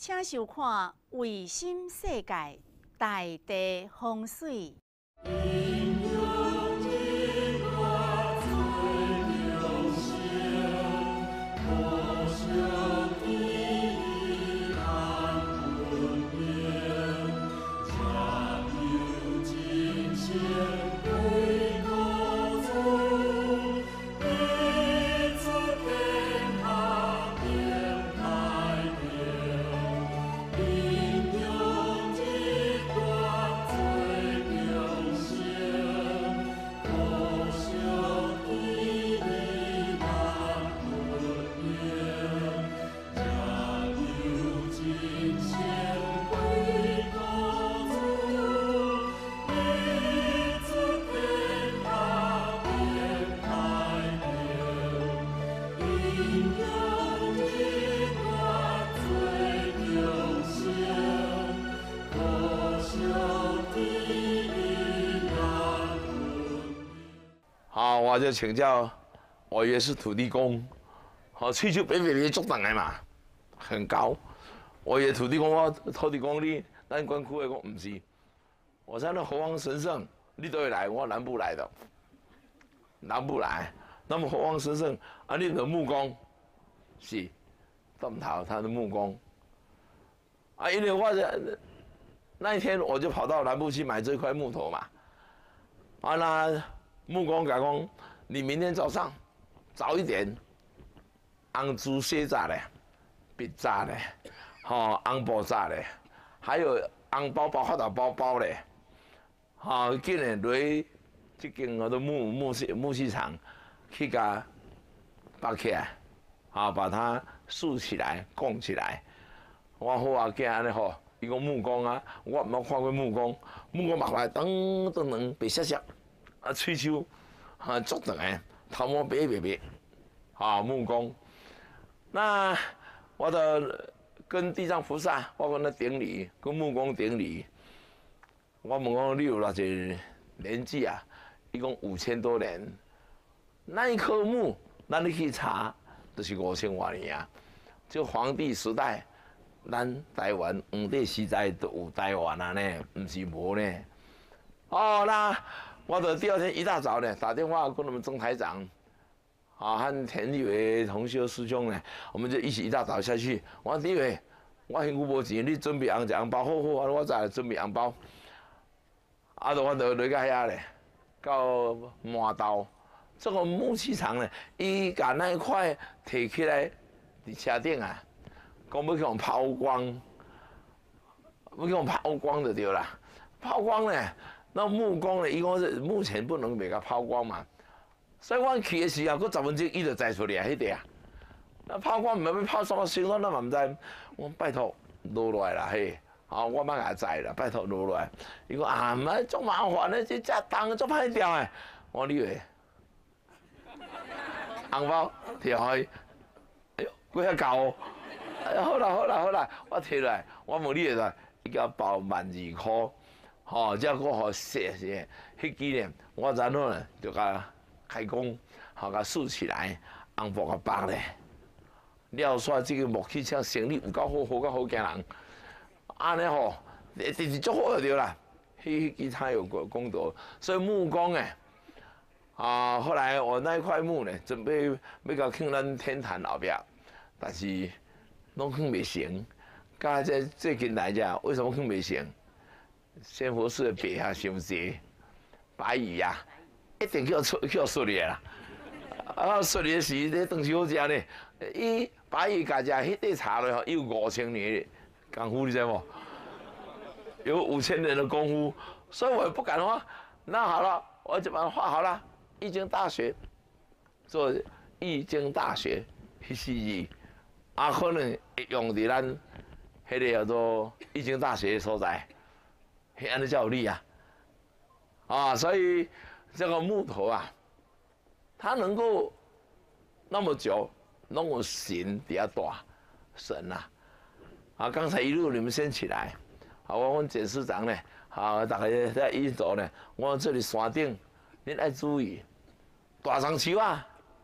请收看《卫星世界大地风水》。 好，我就请教，我也是土地公，好，吹球北北做人的嘛，很高。我也土地公，我土地公你，咱关区的我唔是。我在那侯王神圣，你都会来，我南部来的，南部来。那么侯王神圣啊，你的木工是洞头他的木工啊，因为我那一天我就跑到南部去买这块木头嘛，啊那。木工甲讲，你明天早上早一点，红猪血炸的、笔炸的、红布炸的，还有红包包、发达包包的，今日落这间我的木器厂去甲拔起来，把它竖起来、拱起来。我好啊，囝安尼吼，伊讲木工啊，我毋捌看过木工，木工擘来噔噔噔白闪闪。啊，吹手，足长的，头毛白白白，木工。那我的跟地藏菩萨，我跟他顶礼，跟木工顶礼。我问讲你有偌济年纪啊？伊讲5000多年。那一棵木，咱你去查，就是5000多年啊。就皇帝时代，咱台湾皇帝时代都有台湾啊呢，唔是无呢。那。我的第二天一大早呢，打电话跟我们曾台长，和田立伟同学师兄呢，我们就一起一大早下去。我说立伟，我现有无钱，你准备红包，好，我再来准备红包。我就落去遐咧，到麻豆这个木器厂呢，伊把那一块提起来伫车顶啊，讲要去用抛光，要去用抛光就对啦，抛光呢。那木工呢？伊讲是目前不能给它抛光嘛，所以我去的时候，佫10分钟伊就摘出来迄个啊。那抛光唔係要拋什麼形狀，咱嘛唔知。我拜託落來啦嘿，我莫甲摘啦，拜託落來。伊講啊，唔係足麻煩咧，這隻重足歹掉誒。我你話，紅包摕去，哎呦，幾遐舊。好啦，我摕來，我問你個，伊甲包12塊。只個好寫，迄幾年我然後呢就甲開工，甲豎起來，紅布甲綁咧。了煞這個木器廠生意有夠好到好驚人。安尼吼，直足好就對啦。迄他有功德，所以木工誒，後來我那一塊木呢，準備要甲放咱天壇後壁，但是攏放袂成。甲這最近來者，為什麼放袂成？仙佛寺的白下傷濟，白魚啊，一定叫出嚟啦。出嚟時，啲東西好食呢。伊白魚家家迄啲茶咧，有5000年功夫，你知無？有5000年的功夫，所以我也不敢畫。那好了，我就把它畫好了。易經大學，做易經大學迄時字，可能用伫咱迄個叫做易經大學的所在。安尼才有力啊！所以这个木头啊，它能够那么久，能够神比较大，神啊！刚才一路你们先起来，我问简市长呢，大家在一走呢，我这里山顶，您爱注意，大樟树啊，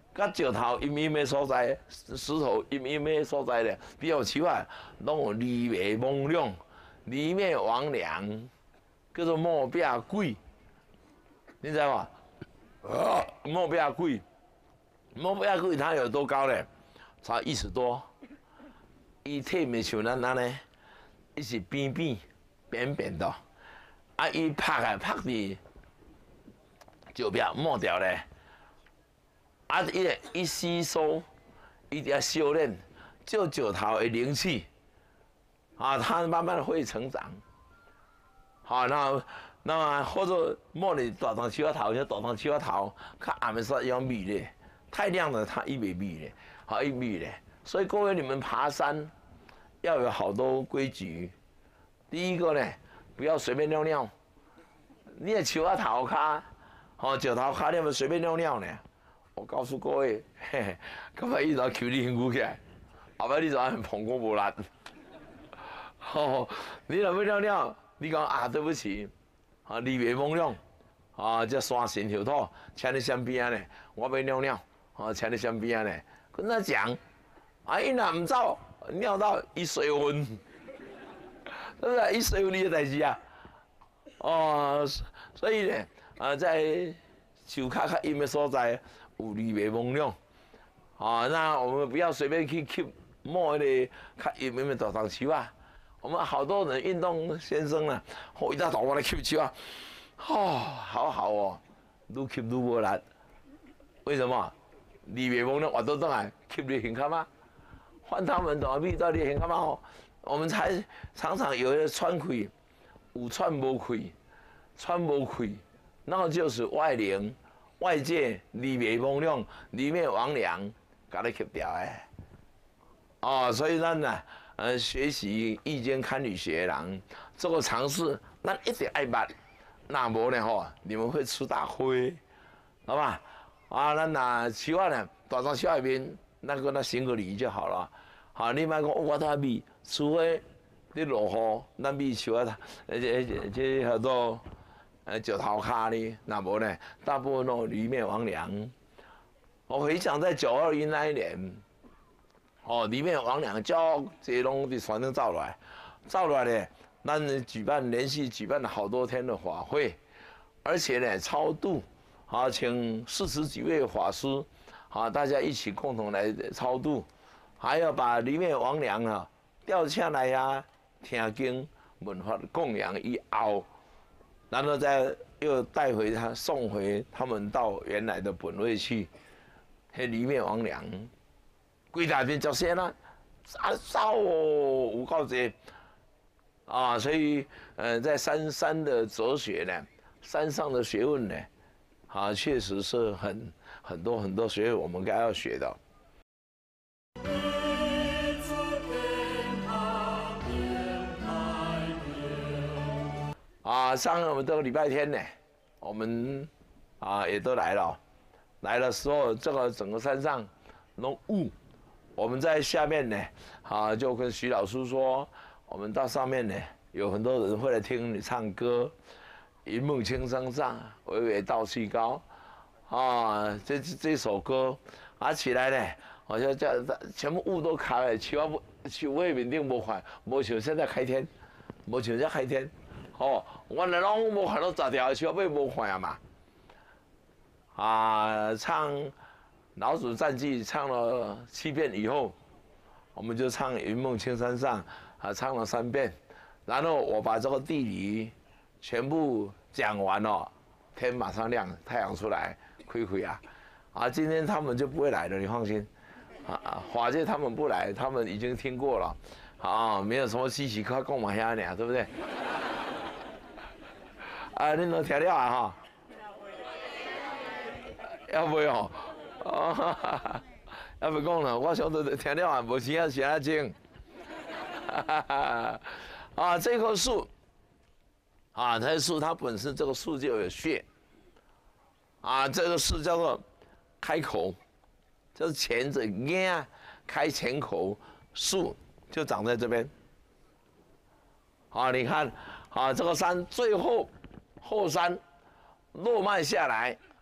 甲石头阴阴的所在，石头阴阴的所在咧，比如树啊，拢有魑魅魍魉、魑魅魍魉，叫做莫壁鬼，你知道吗？莫壁鬼，莫壁鬼它有多高呢？才1尺多，伊体面像咱安尼，伊是扁扁的，啊，伊拍伫石壁抹掉咧。啊，伊吸收，伊伫遐修炼，就石头的灵气，啊，它慢慢会成长。好，那或者摸你大当树仔头，像大当树仔头，较暗的时候要密咧，太亮了它伊袂密咧，好伊密咧。所以各位你们爬山要有好多规矩。第一个呢，不要随便尿尿。你的树仔头骹，吼石头骹，你们随便尿尿呢？我告诉各位，嘿嘿，今日伊就求你辛苦起来，后摆你就安膀胱无力。哦，你若要尿尿，你讲啊对不起，啊魑魅魍魉，啊这山神后土，请你身边呢，我要尿尿，啊请你身边呢，跟他讲，啊伊若唔走，尿到伊水昏，对不对？伊水昏你的代志啊，哦，所以呢，在树骹较阴的所在。有魑魅魍魉，啊，那我们不要随便去摸那个较阴的大藤树啊。我们好多人运动先生呢，一大早我来吸树啊，好好哦，愈吸愈无力。为什么？魑魅魍魉活到倒来吸你胸坎啊，换他们怎么避到你胸坎啊？我们才常常有的穿开，有穿无开，穿无开，那就是外灵。外界魑魅魍魉、魑魅魍魉，甲你吸掉诶。哦，所以咱呢，学习易经堪舆学的人，这个常识，咱一定爱捌。那无呢吼，你们会吃大亏，好吧？啊，咱若树啊呢，大桩树下面，那行个礼就好了。好，你莫讲我他米，除非你落雨，咱米树啊，这叫做。石头骹呢，那无呢？大部分都魑魅魍魉。我回想在921那一年，魑魅魍魉叫这拢伫船上走来呢，咱连续举办了好多天的法会，而且呢超度，请40几位法师，大家一起共同来超度，还要把魑魅魍魉吊下来呀，听经闻法供养以后。然后又带回送回他们到原来的本位去，迄魑魅魍魉，规大片足些啦，走哦，有够济啊！所以在山的哲学呢，山上的学问呢，确实是很多学问我们该要学的。上我们这个礼拜天呢，我们也都来了。来的时候，这个整个山上弄雾，我们在下面呢，就跟徐老师说，我们到上面呢，有很多人会来听你唱歌。云梦青山上，巍巍道气高，这首歌起来呢，好像叫全部雾都开了，树尾面顶无看，无像现在开天，无像现在开天。原来拢无看到10条树尾无看嘛。唱《老子战记》唱了7遍以后，我们就唱《云梦青山上》唱了3遍，然后我把这个地理全部讲完了，天马上亮，太阳出来，亏啊！今天他们就不会来了，你放心。法界他们不来，他们已经听过了，没有什么稀奇可讲嘛遐尔，对不对？恁都听了哈？要袂哦？要袂讲了，我想都听了，无钱啊，写啊精。这棵树，这树它本身这个树就有穴，这个树叫做开口，就是钳子呀，开前口，树就长在这边。你看，这个山最后山落脉下来，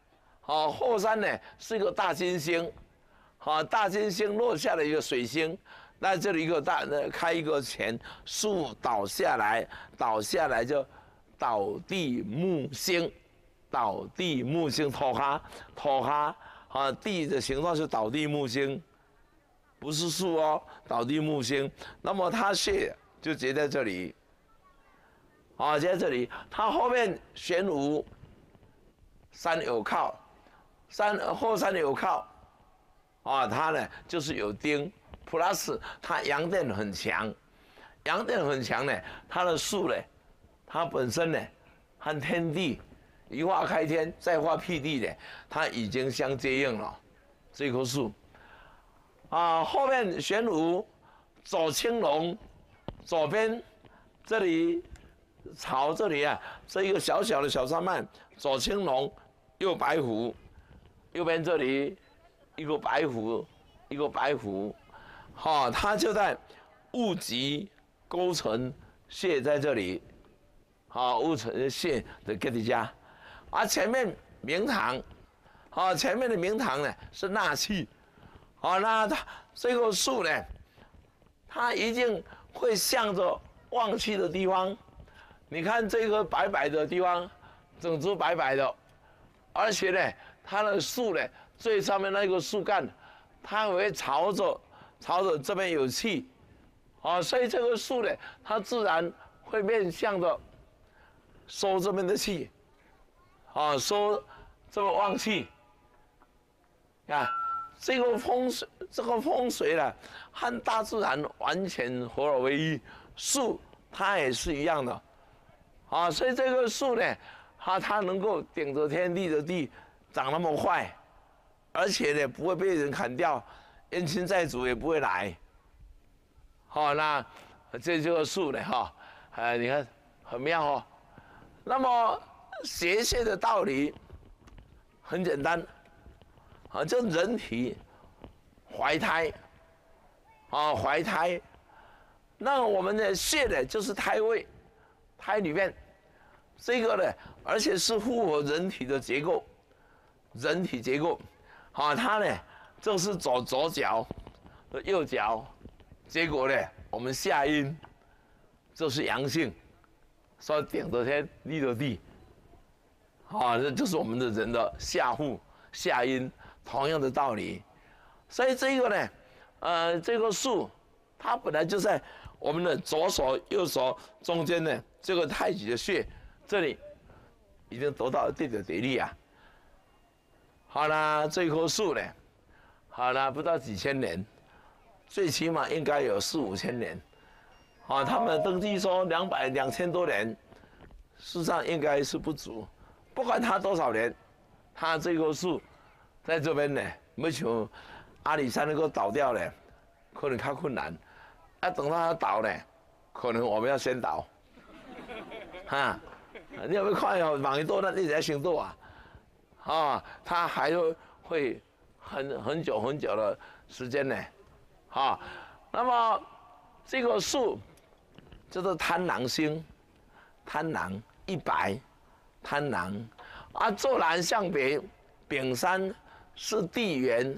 好，后山呢是一个大金星，好，大金星落下了一个水星，那这里一个开一个钱，树倒下来就倒地木星，倒地木星土下，啊，地的形状是倒地木星，不是树哦，倒地木星。那么它穴就结在这里，啊，结在这里，它后面玄武，山有靠，后山有靠，啊，它呢就是有丁 ，plus 它阳电很强，阳电很强呢，它的树呢，它本身呢和天地一化开天，再化辟地的，它已经相接应了。这棵树，啊，后面玄武走青龙，左边这里朝这里啊，这一个小小的小山脉，左青龙，右白虎，右边这里一个白虎，好，它就在戊己勾陈穴在这里，好，戊辰穴的给底下。而前面明堂，好，前面的明堂呢是纳气，好，那它这个树呢，它一定会向着旺气的地方。你看这个白白的地方，整株白白的，而且呢，它的树呢最上面那个树干，它会朝着这边有气，啊，所以这个树呢，它自然会面向着收这边的气。啊，说这么旺气，啊，这个风水呢，和大自然完全合而为一。树它也是一样的，啊，所以这个树呢，它能够顶着天地的地长那么快，而且呢不会被人砍掉，冤亲债主也不会来。好，那这个树呢，你看很妙哦。那么邪穴的道理很简单，啊，就人体怀胎，啊，怀胎，那我们的穴呢就是胎位，胎里面这个呢，而且是符合人体的结构，人体结构，啊，它呢就是左脚、右脚，结果呢我们下阴就是阳性，所以顶着天立着地。啊，这就是我们的人的下户下阴，同样的道理。所以这个呢，这个树它本来就在我们的左手右手中间呢，这个太极的穴这里已经得到一定的得力啊。好啦，这棵树呢，好啦，不到几千年，最起码应该有4、5千年。啊，他们登记说2000多年，事实上应该是不足。不管它多少年，它这棵树在这边呢，没像阿里山能够倒掉呢，可能较困难。啊，等到它倒呢，可能我们要先倒。哈，你有没有看哦？往一多那一直在行动啊，啊，它还会很久的时间呢，啊，那么这个树叫做贪狼星，贪狼100。贪狼，啊，坐南向北，丙山是地元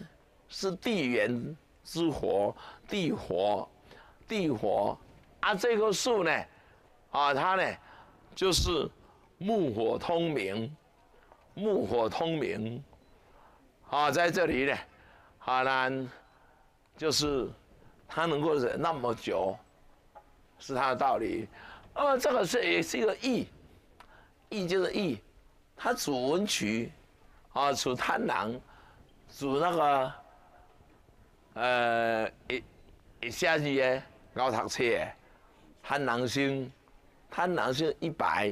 之火，地火，啊，这棵树呢，啊，它呢就是木火通明，啊，在这里呢，啊，那就是它能够忍那么久，是它的道理。那么这个也是一个义。义就是义，它主文曲，啊，主贪狼，主那个一下子嘅高读册嘅贪狼星100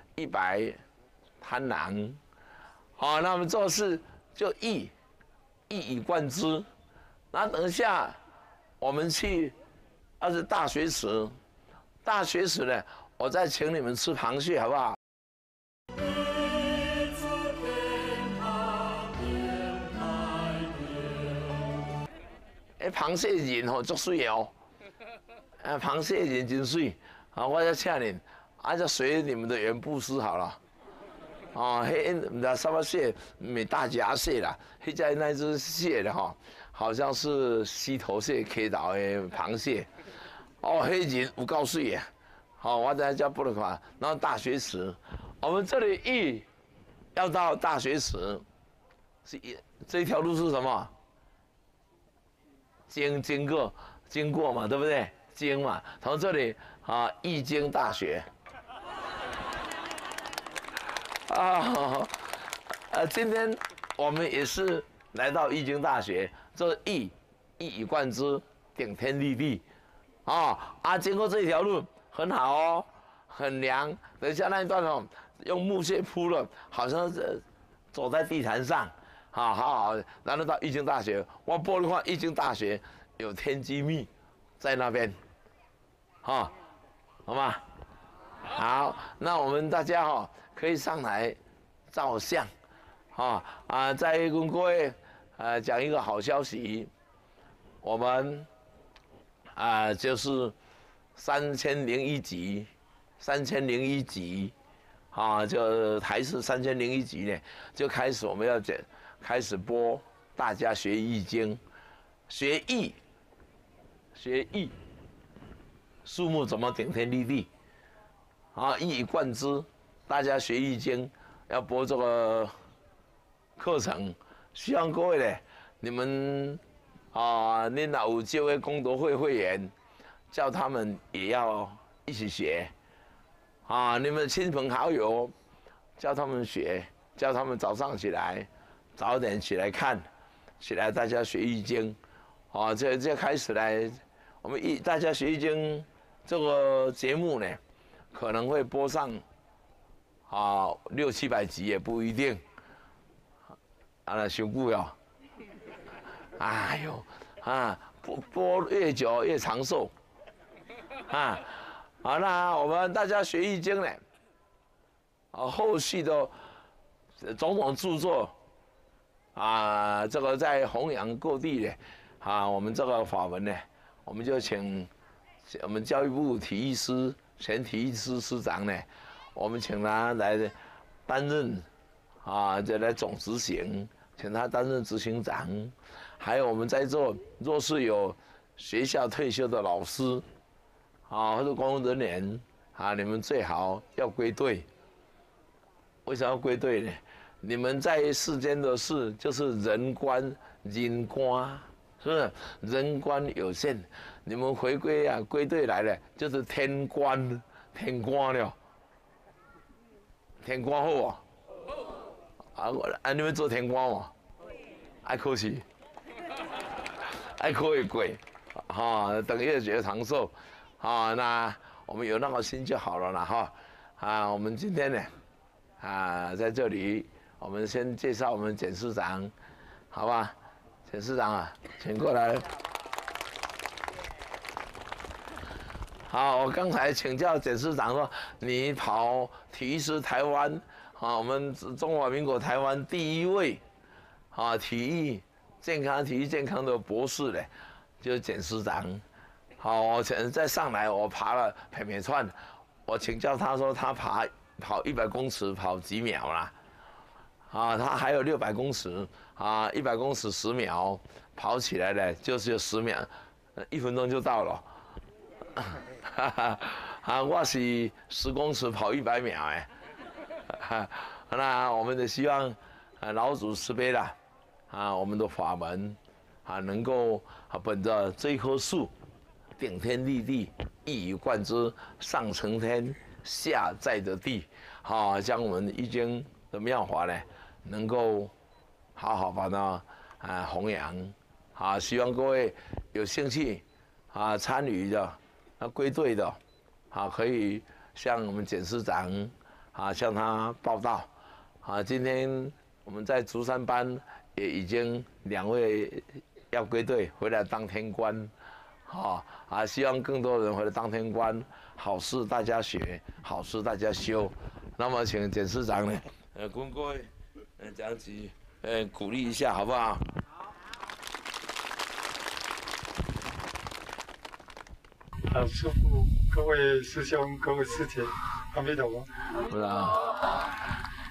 贪狼，好，那么做事就一以贯之。那等一下我们去大学池呢，我再请你们吃螃蟹好不好？螃蟹仁吼足水哦，螃蟹仁真水，啊，我再请您，就随你们的原布施好了， 哦，迄唔知什么蟹，没大闸蟹啦，迄只那只蟹的哈，好像是溪头蟹、溪头的螃蟹。哦，迄人有够水的，好，我在家不能看。然后大学池，我们这里要到大学池，这一条路是什么？经过嘛，对不对？经嘛，从这里啊，义经大学。今天我们也是来到义经大学，这一以贯之，顶天立地，经过这条路很好哦，很凉。等一下那一段哦，用木屑铺了，好像是走在地毯上，好，然后到义经大学，我玻璃看义经大学有天机密在那边，好吗？好，那我们大家可以上来照相，再跟各位讲一个好消息，我们就是3001集就台视3001集呢，就开始我们要开始播大家学易经，学易，树木怎么顶天立地。一以贯之，大家学易经要播这个课程，希望各位呢，你们你老有这位功德会会员，叫他们也要一起学，你们亲朋好友叫他们学，叫他们早上起来早点起来看，起来大家学易经，这开始来，我们大家学易经这个节目呢。可能会播上600-700集也不一定，那修久哟，哎呦播越久越长寿，好，那我们大家学易经呢，后续的种种著作这个在弘扬各地呢，我们这个法门呢，我们就请我们教育部体育司。前体育司司长呢，我们请他来担任就来总执行，请他担任执行长。还有我们在座若是有学校退休的老师或者公务人员你们最好要归队。为什么要归队呢？你们在世间的事就是人官，是不是？人官有限。你们回归归队来了，就是天官了，天官好你们做天官嘛，爱考试，爱考会过，等越学长寿，那我们有那个心就好了啦我们今天呢，在这里，我们先介绍我们简市长，好吧？简市长请过来。好，我刚才请教简市长说，你跑体育司台湾，我们中华民国台湾第一位，体育健康的博士嘞，就是简市长。好，我再上来，我爬了片串，我请教他说，他跑100公尺跑几秒啦？他还有600公尺，100公尺10秒，跑起来呢就是有10秒，1分钟就到了。我是10公尺跑100秒那我们的希望老祖慈悲啦，我们的法门能够本着这棵树顶天立地，一以贯之，上承天，下在的地，将我们易经的妙法呢，能够好好把它弘扬，希望各位有兴趣参与的。归队的，可以向我们简市长向他报到。今天我们在竹山班也已经2位要归队回来当天官，希望更多人回来当天官，好事大家学，好事大家修。那么请简市长呢，跟各位讲几鼓励一下，好不好？ 祝福各位师兄、各位师姐，阿弥陀佛。 是啊。 我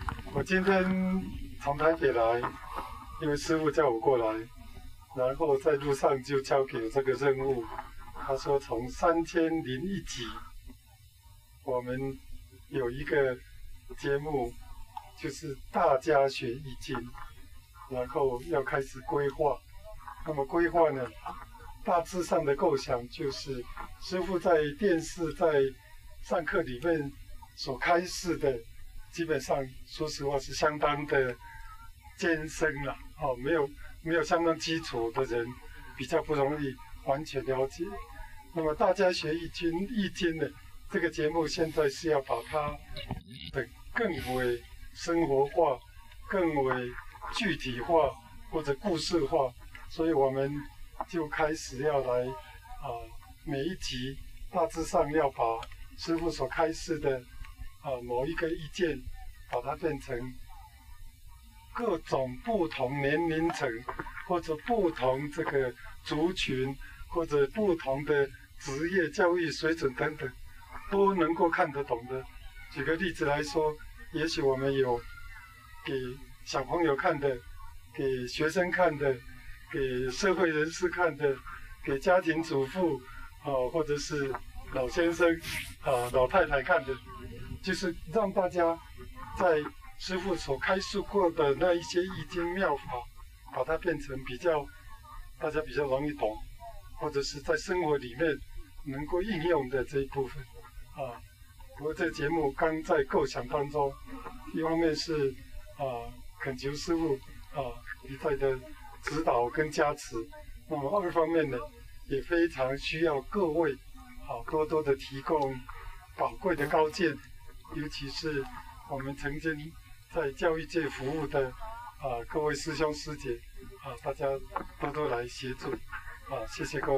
今天从台北来，因为师父叫我过来，然后在路上就交给我这个任务。他说从3001集，我们有一个节目，就是大家学易经，然后要开始规划。那么规划呢，大致上的构想就是师父在电视在上课里面所开示的，基本上说实话是相当的艰深了，没有相当基础的人比较不容易完全了解。那么大家学易经呢，这个节目现在是要把它的更为生活化、更为具体化或者故事化，所以我们就开始要来每一集大致上要把师父所开示的某一个意见，把它变成各种不同年龄层或者不同这个族群或者不同的职业教育水准等等都能够看得懂的。举个例子来说，也许我们有给小朋友看的，给学生看的，给社会人士看的，给家庭主妇或者是老先生老太太看的，就是让大家在师父所开示过的那一些易经妙法，把它变成大家比较容易懂，或者是在生活里面能够应用的这一部分不过这个节目刚在构想当中，一方面是恳求师父一再的指导跟加持，那么二方面呢，也非常需要各位多多的提供宝贵的高见，尤其是我们曾经在教育界服务的各位师兄师姐大家多多来协助谢谢各位。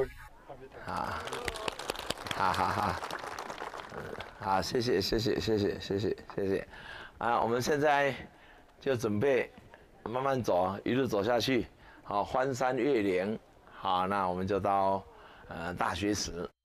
好，谢谢我们现在就准备慢慢走，一路走下去，欢山越岭，好，那我们就到大学池。